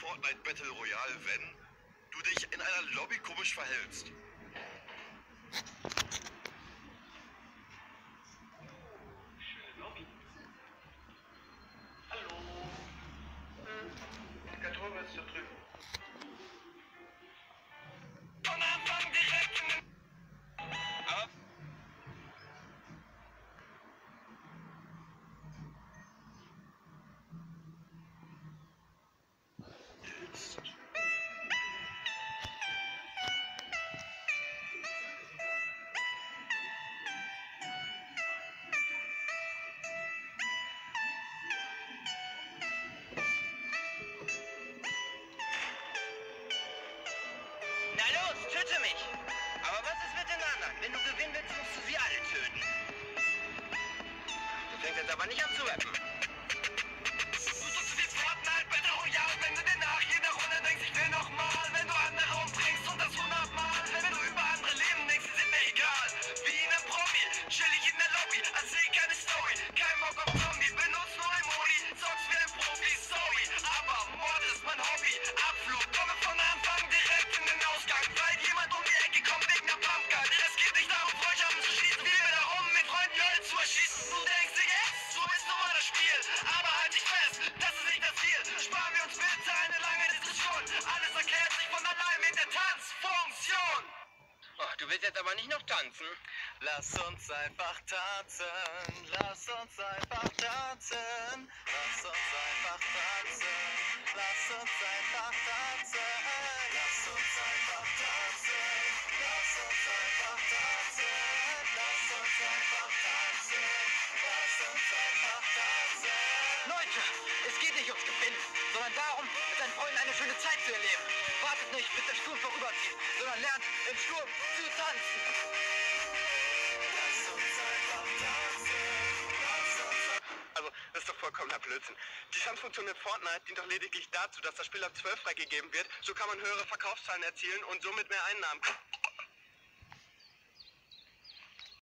Fortnite Battle Royale, wenn du dich in einer Lobby komisch verhältst. Schöne Lobby. Hallo. Die Karton ist da drüben. Von Anfang direkt in den... Aber... Jetzt. Na los, töte mich! Aber was ist mit den anderen? Wenn du gewinnen willst, musst du sie alle töten. Du fängst jetzt aber nicht an zu rappen. Du spielst Fortnite Battle Royale, wenn du dir nach jeder Runde denkst, ich will noch mal. Wenn du andere umbringst und das 100 Mal. Wenn du über andere Leben denkst, die sind mir egal. Wie in einem Promi, chill ich in der Lobby, erzähl keine Story. Kein Bock auf Zombie, benutz nur ein Modi. Zockst wie ein Profi, sorry, aber Mord ist mein Hobby. Abflug, komme von Anfang direkt in den Ausgang. Weil jemand um die Ecke kommt wegen der Pumpgun. Es geht nicht darum, Freundschaften zu schließen, vielmehr darum, mit Freunden Leute zu erschießen. Du denkst dir jetzt, so ist nun mal das Spiel. Aber halt dich fest, das ist nicht das Ziel. Sparen wir uns bitte eine lange Diskussion. Alles erklärt sich von allein mit der Tanzfunktion. Oh, du willst jetzt aber nicht noch tanzen? Lass uns einfach tanzen, lass uns einfach tanzen, lass uns einfach tanzen, lass uns einfach tanzen, lass uns einfach tanzen, lass uns einfach tanzen, lass uns einfach tanzen, lass uns einfach tanzen. Leute, es geht nicht ums Gewinnen, sondern darum, mit seinen Freunden eine schöne Zeit zu erleben. Wartet nicht, bis der Sturm vorüberzieht, sondern lernt, im Sturm zu tanzen. Lass uns einfach tanzen, lass uns Also, das ist doch vollkommener Blödsinn. Die Tanzfunktion in Fortnite dient doch lediglich dazu, dass das Spiel ab 12 freigegeben wird. So kann man höhere Verkaufszahlen erzielen und somit mehr Einnahmen.